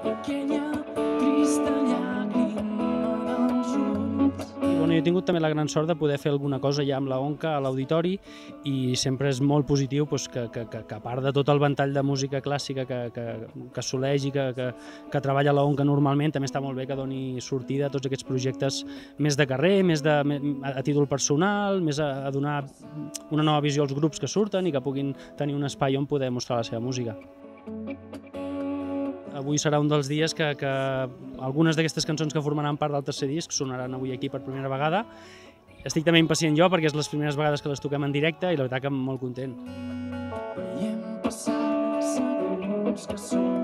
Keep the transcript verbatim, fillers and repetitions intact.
pequeña, trista llàgrima dels ulls. Jo he tingut també la gran sort de poder fer alguna cosa ja amb la Onca a l'auditori i sempre és molt positiu que, que, que, que a part de tot el ventall de música clàssica que, que, que assoleix i que, que, que treballa la Onca normalment, també està molt bé que doni sortida a tots aquests projectes més de carrer, més de, a títol personal, més a, a donar una nova visió als grups que surten i que puguin tenir un espai on poder mostrar la seva música. Avui serà un dels dies que, que algunes d'aquestes cançons que formaran part del tercer disc sonaran avui aquí per primera vegada. Estic també impacient jo perquè és les primeres vegades que les toquem en directe i la veritat que molt content. Veiem passar segons que som